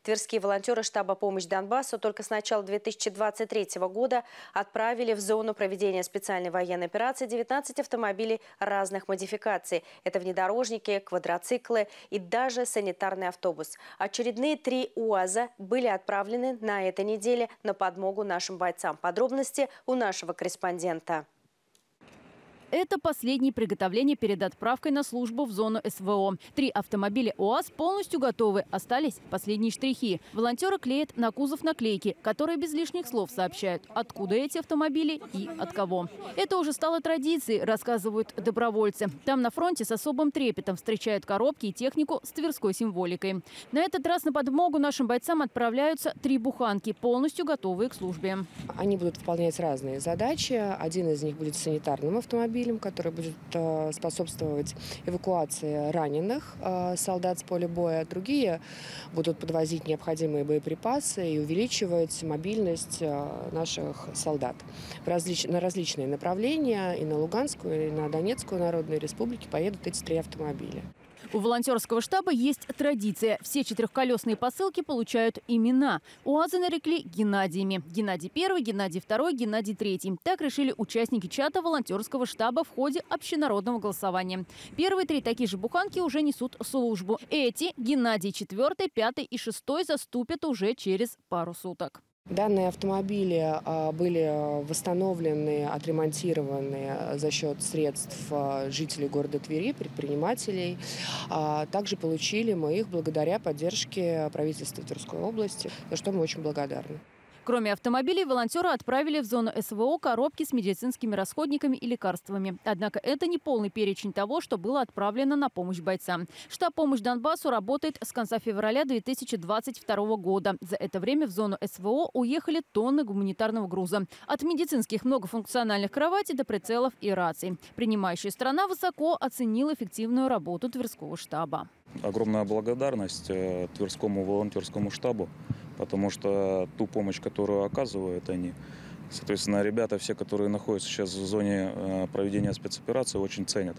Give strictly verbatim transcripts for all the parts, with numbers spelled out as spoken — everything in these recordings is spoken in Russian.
Тверские волонтеры штаба «Помощь Донбассу» только с начала две тысячи двадцать третьего года отправили в зону проведения специальной военной операции девятнадцать автомобилей разных модификаций. Это внедорожники, квадроциклы и даже санитарный автобус. Очередные три УАЗа были отправлены на этой неделе на подмогу нашим бойцам. Подробности у нашего корреспондента. Это последние приготовления перед отправкой на службу в зону СВО. Три автомобиля УАЗ полностью готовы. Остались последние штрихи. Волонтеры клеят на кузов наклейки, которые без лишних слов сообщают, откуда эти автомобили и от кого. Это уже стало традицией, рассказывают добровольцы. Там на фронте с особым трепетом встречают коробки и технику с тверской символикой. На этот раз на подмогу нашим бойцам отправляются три буханки, полностью готовые к службе. Они будут выполнять разные задачи. Один из них будет санитарным автомобилем, который будет способствовать эвакуации раненых солдат с поля боя. Другие будут подвозить необходимые боеприпасы и увеличивать мобильность наших солдат. На различные направления, и на Луганскую, и на Донецкую народную республику поедут эти три автомобиля. У волонтерского штаба есть традиция. Все четырехколесные посылки получают имена. УАЗы нарекли Геннадиями. Геннадий первый, Геннадий второй, Геннадий третий. Так решили участники чата волонтерского штаба в ходе общенародного голосования. Первые три такие же буханки уже несут службу. Эти, Геннадий четвертый, пятый и шестой, заступят уже через пару суток. Данные автомобили были восстановлены, отремонтированы за счет средств жителей города Твери, предпринимателей. Также получили мы их благодаря поддержке правительства Тверской области, за что мы очень благодарны. Кроме автомобилей, волонтеры отправили в зону СВО коробки с медицинскими расходниками и лекарствами. Однако это не полный перечень того, что было отправлено на помощь бойцам. Штаб «Помощь Донбассу» работает с конца февраля две тысячи двадцать второго года. За это время в зону СВО уехали тонны гуманитарного груза. От медицинских многофункциональных кроватей до прицелов и раций. Принимающая страна высоко оценила эффективную работу Тверского штаба. Огромная благодарность Тверскому волонтерскому штабу, потому что ту помощь, которую оказывают они, соответственно, ребята все, которые находятся сейчас в зоне проведения спецоперации, очень ценят.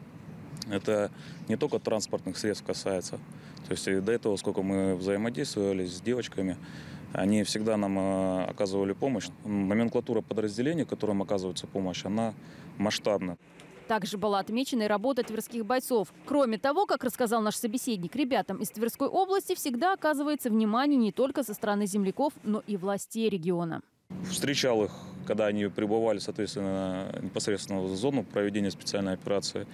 Это не только транспортных средств касается. То есть до этого, сколько мы взаимодействовали с девочками, они всегда нам оказывали помощь. Номенклатура подразделений, которым оказывается помощь, она масштабна. Также была отмечена и работа тверских бойцов. Кроме того, как рассказал наш собеседник, ребятам из Тверской области всегда оказывается внимание не только со стороны земляков, но и властей региона. Встречал их, когда они прибывали, соответственно, непосредственно в зону проведения специальной операции.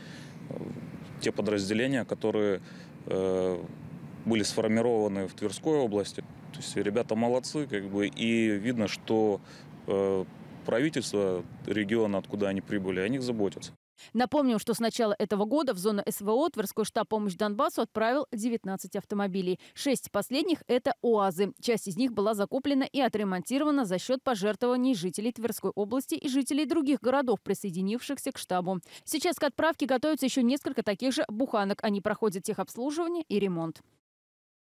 Те подразделения, которые э, были сформированы в Тверской области. То есть ребята молодцы, как бы, и видно, что э, правительство региона, откуда они прибыли, о них заботятся. Напомним, что с начала этого года в зону СВО Тверской штаб «Помощь Донбассу» отправил девятнадцать автомобилей. Шесть последних – это УАЗы. Часть из них была закуплена и отремонтирована за счет пожертвований жителей Тверской области и жителей других городов, присоединившихся к штабу. Сейчас к отправке готовятся еще несколько таких же буханок. Они проходят техобслуживание и ремонт.